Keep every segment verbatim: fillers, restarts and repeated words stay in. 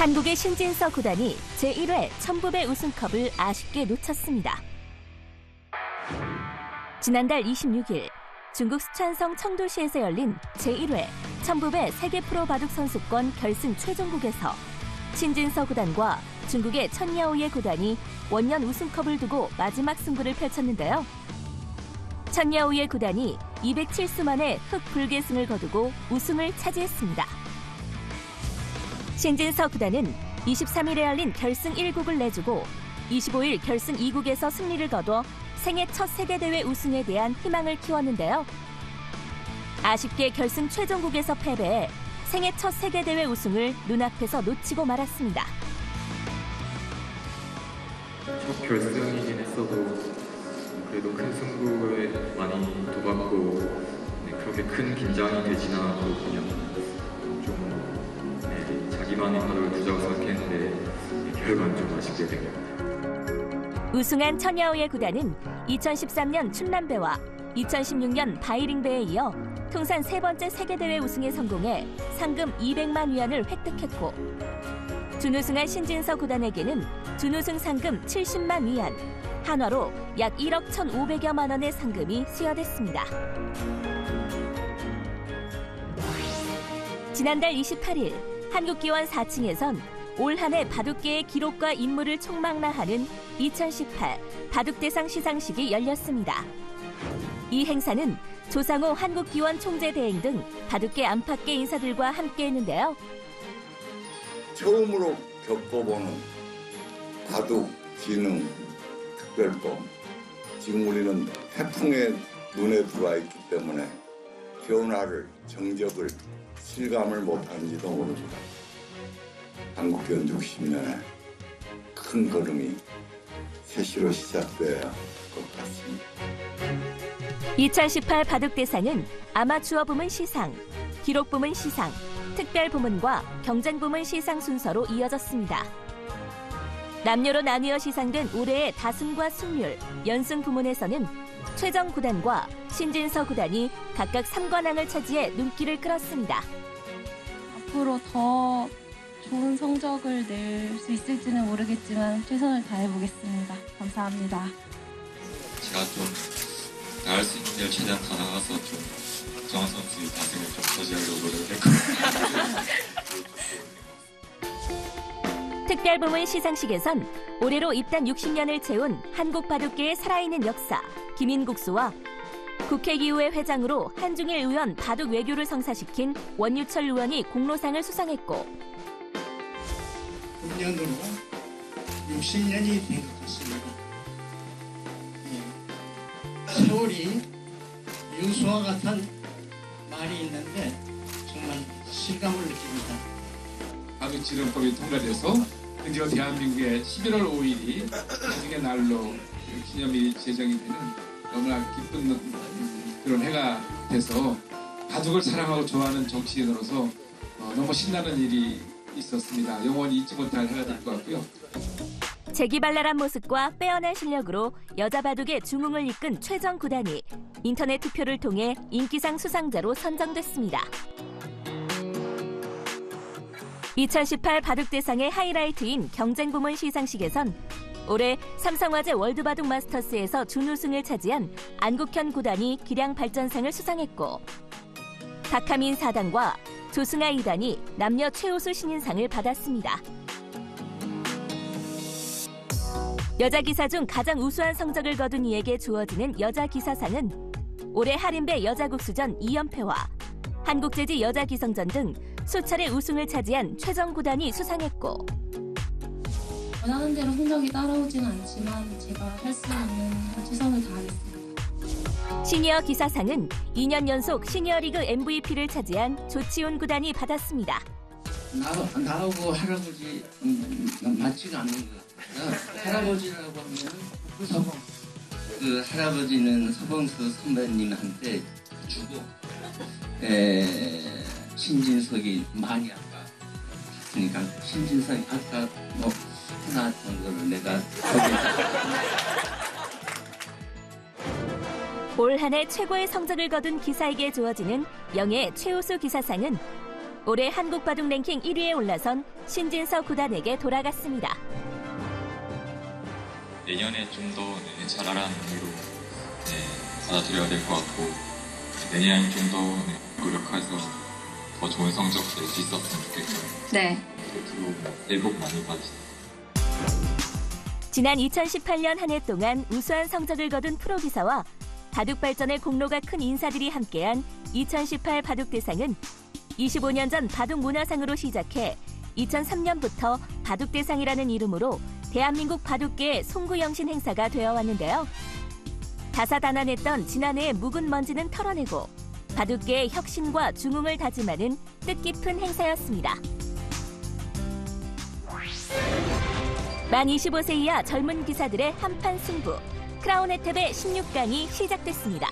한국의 신진서 구단이 제일 회 천부배 우승컵을 아쉽게 놓쳤습니다. 지난달 이십육 일 중국 스촨성 청도시에서 열린 제일 회 천부배 세계 프로 바둑 선수권 결승 최종국에서 신진서 구단과 중국의 천야오예 구단이 원년 우승컵을 두고 마지막 승부를 펼쳤는데요. 천야오예 구단이 이백칠 수 만에 흑불계승을 거두고 우승을 차지했습니다. 신진서 구단은 이십삼 일에 열린 결승 일 국을 내주고 이십오 일 결승 이 국에서 승리를 거둬 생애 첫 세계대회 우승에 대한 희망을 키웠는데요. 아쉽게 결승 최종국에서 패배해 생애 첫 세계대회 우승을 눈앞에서 놓치고 말았습니다. 첫 결승이긴 했어도 그래도 큰 승부에 많이 도받고 네, 그렇게 큰 긴장이 되지는 않고 그냥 좀 네, 자기만의 바둑을 두자고 생각했는데 네, 결과는 좀 아쉽게 된 것 같아요. 우승한 천야오예 구단은 이천십삼 년 춘남배와 이천십육 년 바이링배에 이어 통산 세 번째 세계대회 우승에 성공해 상금 이백만 위안을 획득했고 준우승한 신진서 구단에게는 준우승 상금 칠십만 위안, 한화로 약 일억 천오백여만 원의 상금이 수여됐습니다. 지난달 이십팔 일 한국기원 사 층에선 올 한 해 바둑계의 기록과 인물을 총망라하는 이천십팔 바둑대상 시상식이 열렸습니다. 이 행사는 조상호 한국기원 총재대행 등 바둑계 안팎계 인사들과 함께했는데요. 처음으로 겪어보는 바둑 기능 특별법. 지금 우리는 태풍의 눈에 들어와 있기 때문에 변화를, 정적을 실감을 못하는지도 모릅니다. 한국견 육십 년에 큰 걸음이 새시로 시작돼야 할 것 같습니다. 이천십팔 바둑대상은 아마추어 부문 시상, 기록 부문 시상, 특별 부문과 경쟁 부문 시상 순서로 이어졌습니다. 남녀로 나뉘어 시상된 올해의 다승과 승률, 연승 부문에서는 최정 구단과 신진서 구단이 각각 삼 관왕을 차지해 눈길을 끌었습니다. 앞으로 더 좋은 성적을 낼 수 있을지는 모르겠지만 최선을 다해보겠습니다. 감사합니다. 제가 좀 나갈 수 있는 데를 최대한 다 나가서 좀 정한 선수의 다승을 좀 저지하려고 노력했거든요. 특별부문 시상식에선 올해로 입단 육십 년을 채운 한국 바둑계의 살아있는 역사 김인국수와 국회기후회 회장으로 한중일 의원 바둑 외교를 성사시킨 원유철 의원이 공로상을 수상했고 금년으로 육십 년이 된 것 같습니다. 예. 세월이 유수와 같은 말이 있는데 정말 실감을 느낍니다. 바둑지름법이 통과돼서 드디어 대한민국의 십일월 오일이 가족의 날로 기념일이 제정이 되는 너무나 기쁜 그런 해가 돼서 가족을 사랑하고 좋아하는 정치인으로서 너무 신나는 일이 있었습니다. 영원히 잊지 못할 해가 될 것 같고요. 재기발랄한 모습과 빼어난 실력으로 여자 바둑의 중흥을 이끈 최정 구단이 인터넷 투표를 통해 인기상 수상자로 선정됐습니다. 이천십팔 바둑대상의 하이라이트인 경쟁부문 시상식에선 올해 삼성화재 월드바둑 마스터스에서 준우승을 차지한 안국현 구단이 기량발전상을 수상했고 박하민 사 단과 조승아 이 단이 남녀 최우수 신인상을 받았습니다. 여자 기사 중 가장 우수한 성적을 거둔 이에게 주어지는 여자 기사상은 올해 하림배 여자국수전 이 연패와 한국재지 여자기성전 등 수차례 우승을 차지한 최정 구단이 수상했고 원하는 대로 성적이 따라오지는 않지만 제가 할 수 있는 최선을 다하겠습니다. 시니어 기사상은 이 년 연속 시니어리그 엠브이피를 차지한 조치훈 구단이 받았습니다. 나, 나하고 할아버지 음, 맞지가 않는 것 같아요. 할아버지라고 하면 서봉. 그 할아버지는 서봉수 선배님한테 주고 에, 신진석이 많이 아까 그러니까 신진석이 아까 뭐 하나 정도를 내가 올 한 해 최고의 성적을 거둔 기사에게 주어지는 영예 최우수 기사상은 올해 한국 바둑 랭킹 일 위에 올라선 신진서 구단에게 돌아갔습니다. 내년에 좀 더 네, 잘하라는 의미로 네, 받아들여야 될 것 같고 내년에 좀 더 네, 노력해서 더 좋은 성적 낼 수 있었으면 좋겠고요. 네. 그리고 새해 복 많이 받으세요. 지난 이천십팔 년 한 해 동안 우수한 성적을 거둔 프로기사와 바둑 발전의 공로가 큰 인사들이 함께한 이천십팔 바둑대상은 이십오 년 전 바둑문화상으로 시작해 이천삼 년부터 바둑대상이라는 이름으로 대한민국 바둑계의 송구영신 행사가 되어왔는데요. 다사다난했던 지난해의 묵은 먼지는 털어내고 바둑계의 혁신과 중흥을 다짐하는 뜻깊은 행사였습니다. 만 이십오 세 이하 젊은 기사들의 한판 승부, 크라운 혜택의 십육 강이 시작됐습니다.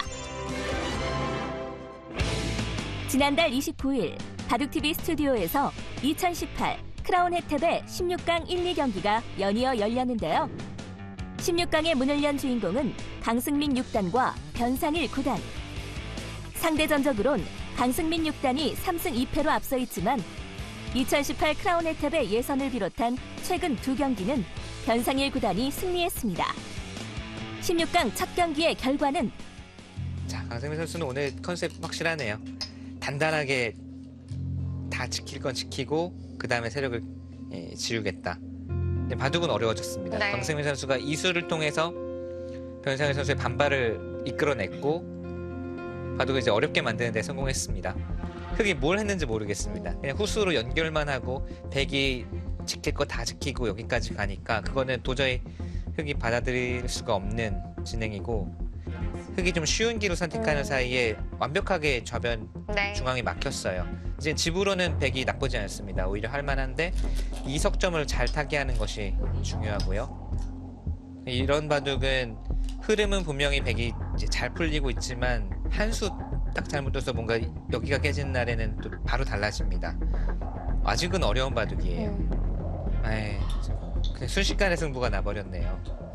지난달 이십구 일 바둑티비 스튜디오에서 이천십팔 크라운 혜택의 십육 강 일, 이 경기가 연이어 열렸는데요. 십육 강의 문을 연 주인공은 강승민 육 단과 변상일 구 단. 상대 전적으론 강승민 육 단이 삼 승 이 패로 앞서 있지만 이천십팔 크라운 혜택의 예선을 비롯한 최근 두 경기는 변상일 구 단이 승리했습니다. 십육 강 첫 경기의 결과는 자, 강승민 선수는 오늘 컨셉 확실하네요. 단단하게 다 지킬 건 지키고 그 다음에 세력을 예, 지우겠다. 근데 바둑은 어려워졌습니다. 네. 강승민 선수가 이수를 통해서 변상일 선수의 반발을 이끌어냈고 바둑을 이제 어렵게 만드는 데 성공했습니다. 흑이 뭘 했는지 모르겠습니다. 그냥 후수로 연결만 하고 백이 지킬 거 다 지키고 여기까지 가니까 그거는 도저히 흑이 받아들일 수가 없는 진행이고 흑이 좀 쉬운 기로 선택하는 사이에 완벽하게 좌변 네. 중앙이 막혔어요. 이제 집으로는 백이 나쁘지 않습니다. 오히려 할만한데 이 석점을 잘 타게 하는 것이 중요하고요. 이런 바둑은 흐름은 분명히 백이 이제 잘 풀리고 있지만 한 수 딱 잘못해서 뭔가 여기가 깨지는 날에는 또 바로 달라집니다. 아직은 어려운 바둑이에요. 음. 에이, 그냥 순식간에 승부가 나버렸네요.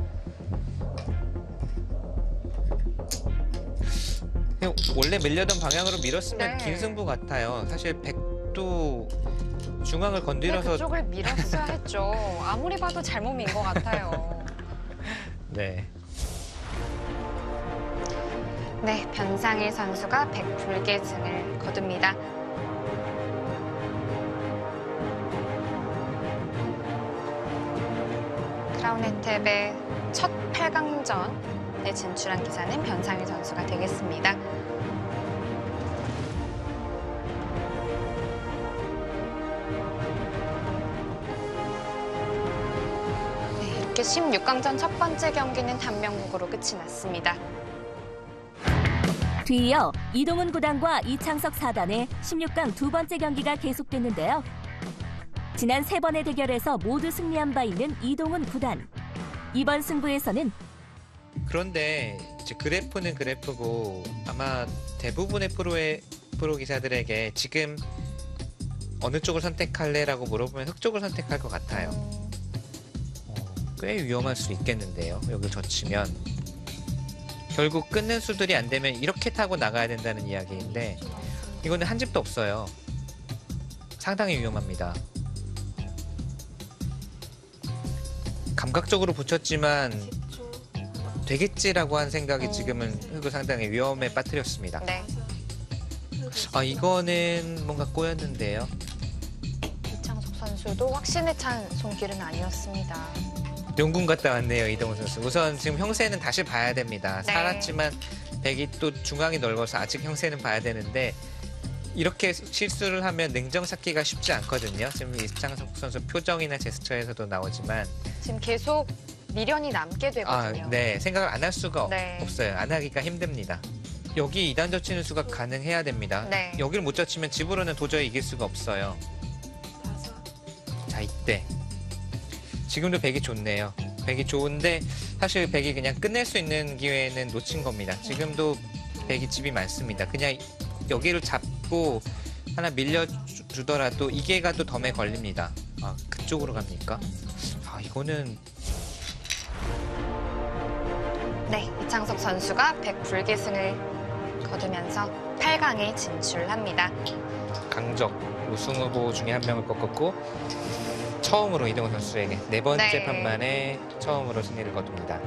원래 밀려던 방향으로 밀었으면 네. 긴 승부 같아요. 사실 백도 중앙을 건드려서 네, 그쪽을 밀었어야 했죠. 아무리 봐도 잘못 민 것 같아요. 네. 네, 변상일 선수가 백 불계승을 거둡니다. 크라운 혜택의 첫 팔 강전에 진출한 기사는 변상일 선수가 되겠습니다. 네, 이렇게 십육 강전 첫 번째 경기는 단명국으로 끝이 났습니다. 뒤이어 이동훈 구 단과 이창석 사 단의 십육 강 두 번째 경기가 계속됐는데요. 지난 세 번의 대결에서 모두 승리한 바 있는 이동훈 구 단. 이번 승부에서는 그런데 이제 그래프는 그래프고 아마 대부분의 프로의 프로 기사들에게 지금 어느 쪽을 선택할래라고 물어보면 흑 쪽을 선택할 것 같아요. 어, 꽤 위험할 수 있겠는데요. 여기 젖히면. 결국 끊는 수들이 안 되면 이렇게 타고 나가야 된다는 이야기인데 이거는 한 집도 없어요. 상당히 위험합니다. 감각적으로 붙였지만 되겠지라고 한 생각이 지금은 흑을 상당히 위험에 빠뜨렸습니다. 네. 아 이거는 뭔가 꼬였는데요. 이창석 선수도 확신에 찬 손길은 아니었습니다. 용군 갔다 왔네요, 이동훈 선수. 우선 지금 형세는 다시 봐야 됩니다. 네. 살았지만 백이 또 중앙이 넓어서 아직 형세는 봐야 되는데 이렇게 실수를 하면 냉정 찾기가 쉽지 않거든요. 지금 이창석 선수 표정이나 제스처에서도 나오지만 지금 계속 미련이 남게 되거든요. 아, 네, 생각을 안 할 수가 네. 없어요. 안 하기가 힘듭니다. 여기 이 단 젖히는 수가 가능해야 됩니다. 네. 여기를 못 젖히면 집으로는 도저히 이길 수가 없어요. 자, 이때. 지금도 백이 좋네요. 백이 좋은데 사실 백이 그냥 끝낼 수 있는 기회는 놓친 겁니다. 지금도 백이 집이 많습니다. 그냥 여기를 잡고 하나 밀려주더라도 이게 가도 덤에 걸립니다. 아, 그쪽으로 갑니까? 아, 이거는... 네, 이창석 선수가 백 불계승을 거두면서 팔 강에 진출합니다. 강적 우승 후보 중에 한 명을 꺾었고 처음으로 이동훈 선수에게 네 번째 네. 판 만에 처음으로 승리를 거둡니다.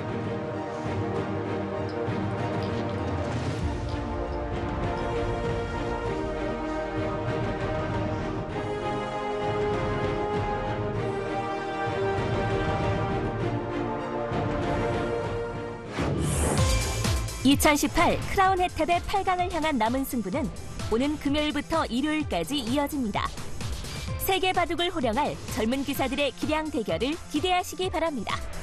이천십팔 크라운 혜택의 팔 강을 향한 남은 승부는 오는 금요일부터 일요일까지 이어집니다. 세계 바둑을 호령할 젊은 기사들의 기량 대결을 기대하시기 바랍니다.